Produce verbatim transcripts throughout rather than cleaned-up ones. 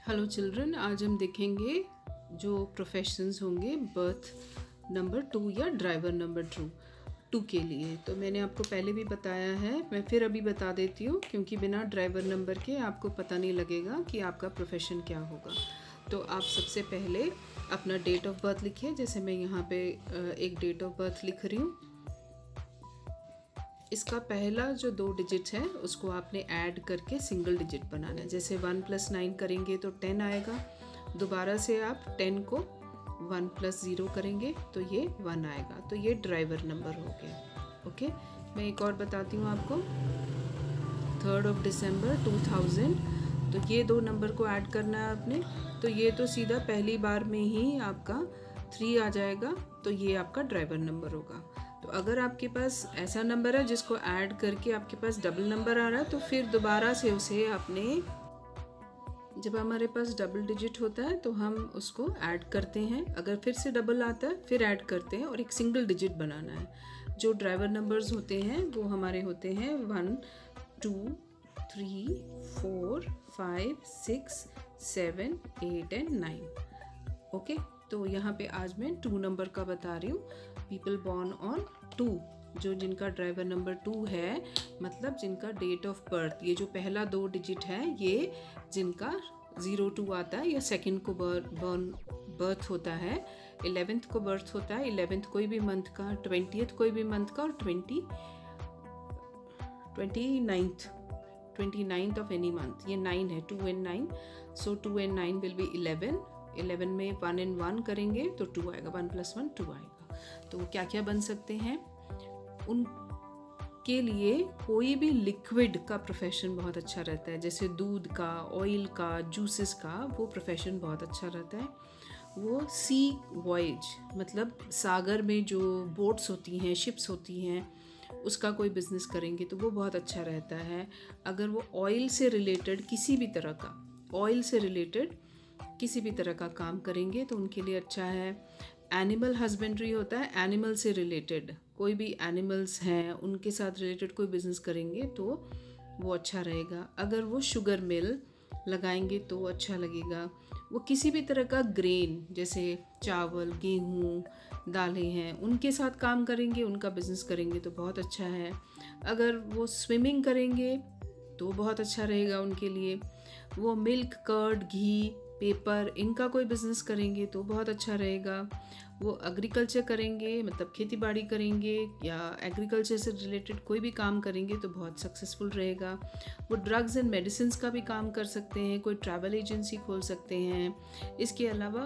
Hello children, आज हम देखेंगे जो प्रोफेशंस होंगे बर्थ नंबर टू या ड्राइवर नंबर टू टू के लिए। तो मैंने आपको पहले भी बताया है, मैं फिर अभी बता देती हूँ, क्योंकि बिना ड्राइवर नंबर के आपको पता नहीं लगेगा कि आपका प्रोफेशन क्या होगा। तो आप सबसे पहले अपना डेट ऑफ बर्थ लिखिए। जैसे मैं यहाँ पे एक डेट ऑफ बर्थ लिख रही हूँ। इसका पहला जो दो डिजिट है उसको आपने ऐड करके सिंगल डिजिट बनाना है। जैसे वन प्लस नाइन करेंगे तो टेन आएगा। दोबारा से आप टेन को वन प्लस ज़ीरो करेंगे तो ये वन आएगा। तो ये ड्राइवर नंबर हो गया। ओके, मैं एक और बताती हूँ आपको। Third of December two thousand, तो ये दो नंबर को ऐड करना है आपने। तो ये तो सीधा पहली बार में ही आपका थ्री आ जाएगा, तो ये आपका ड्राइवर नंबर होगा। तो अगर आपके पास ऐसा नंबर है जिसको ऐड करके आपके पास डबल नंबर आ रहा है, तो फिर दोबारा से उसे आपने, जब हमारे पास डबल डिजिट होता है तो हम उसको ऐड करते हैं। अगर फिर से डबल आता है फिर ऐड करते हैं और एक सिंगल डिजिट बनाना है। जो ड्राइवर नंबर्स होते हैं वो हमारे होते हैं one two three four five six seven eight and nine. Okay, तो यहाँ पे आज मैं टू नंबर का बता रही हूँ। पीपल बॉर्न ऑन टू, जो जिनका ड्राइवर नंबर टू है, मतलब जिनका डेट ऑफ बर्थ, ये जो पहला दो डिजिट है, ये जिनका ज़ीरो टू आता है या सेकंड को बर्न बर्थ होता है, इलेवेंथ को बर्थ होता है, इलेवेंथ कोई भी मंथ का, ट्वेंटियथ कोई भी मंथ का, और twenty twenty ninth twenty ninth of any month. ये नाइन है, two and nine, so two and nine will be eleven. Eleven में वन एंड वन करेंगे तो टू आएगा, वन प्लस वन टू आएगा। तो क्या क्या बन सकते हैं उनके लिए? कोई भी लिक्विड का प्रोफेशन बहुत अच्छा रहता है, जैसे दूध का, ऑयल का, जूसेस का, वो प्रोफेशन बहुत अच्छा रहता है। वो सी वॉयज, मतलब सागर में जो बोट्स होती हैं, शिप्स होती हैं, उसका कोई बिजनेस करेंगे तो वो बहुत अच्छा रहता है। अगर वो ऑयल से रिलेटेड किसी भी तरह का, ऑयल से रिलेटेड किसी भी तरह का काम करेंगे तो उनके लिए अच्छा है। एनिमल हस्बेंड्री होता है, एनिमल से रिलेटेड कोई भी एनिमल्स हैं उनके साथ रिलेटेड कोई बिजनेस करेंगे तो वो अच्छा रहेगा। अगर वो शुगर मिल लगाएंगे तो अच्छा लगेगा। वो किसी भी तरह का ग्रेन, जैसे चावल, गेहूँ, दालें हैं, उनके साथ काम करेंगे, उनका बिजनेस करेंगे तो बहुत अच्छा है। अगर वो स्विमिंग करेंगे तो बहुत अच्छा रहेगा उनके लिए। वो मिल्क, कर्ड, घी, पेपर, इनका कोई बिजनेस करेंगे तो बहुत अच्छा रहेगा। वो एग्रीकल्चर करेंगे, मतलब खेती बाड़ी करेंगे या एग्रीकल्चर से रिलेटेड कोई भी काम करेंगे तो बहुत सक्सेसफुल रहेगा। वो ड्रग्स एंड मेडिसिन का भी काम कर सकते हैं, कोई ट्रैवल एजेंसी खोल सकते हैं। इसके अलावा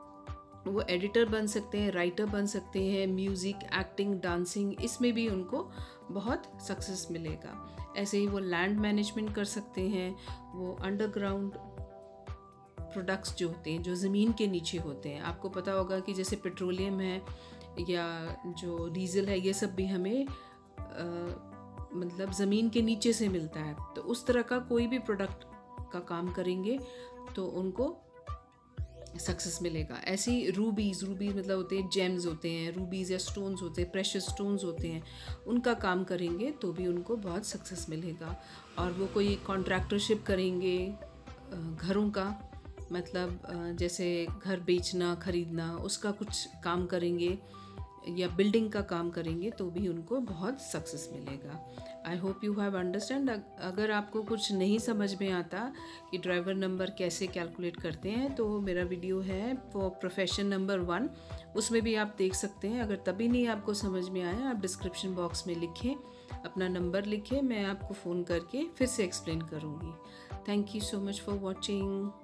वो एडिटर बन सकते हैं, राइटर बन सकते हैं, म्यूज़िक, एक्टिंग, डांसिंग, इसमें भी उनको बहुत सक्सेस मिलेगा। ऐसे ही वो लैंड मैनेजमेंट कर सकते हैं। वो अंडरग्राउंड प्रोडक्ट्स जो होते हैं, जो ज़मीन के नीचे होते हैं, आपको पता होगा कि जैसे पेट्रोलियम है या जो डीजल है, ये सब भी हमें आ, मतलब ज़मीन के नीचे से मिलता है। तो उस तरह का कोई भी प्रोडक्ट का काम करेंगे तो उनको सक्सेस मिलेगा। ऐसी रूबीज़, रूबीज़ मतलब होते हैं जेम्स होते हैं, रूबीज़ या स्टोन्स होते हैं, प्रेशियस स्टोन्स होते हैं, उनका काम करेंगे तो भी उनको बहुत सक्सेस मिलेगा। और वो कोई कॉन्ट्रैक्टरशिप करेंगे घरों का, मतलब जैसे घर बेचना, ख़रीदना, उसका कुछ काम करेंगे या बिल्डिंग का काम करेंगे तो भी उनको बहुत सक्सेस मिलेगा। I hope you have understand. अगर आपको कुछ नहीं समझ में आता कि ड्राइवर नंबर कैसे कैलकुलेट करते हैं, तो मेरा वीडियो है फॉर प्रोफेशन नंबर वन, उसमें भी आप देख सकते हैं। अगर तभी नहीं आपको समझ में आया, आप डिस्क्रिप्शन बॉक्स में लिखें, अपना नंबर लिखें, मैं आपको फ़ोन करके फिर से एक्सप्लेन करूँगी। Thank you so much for watching.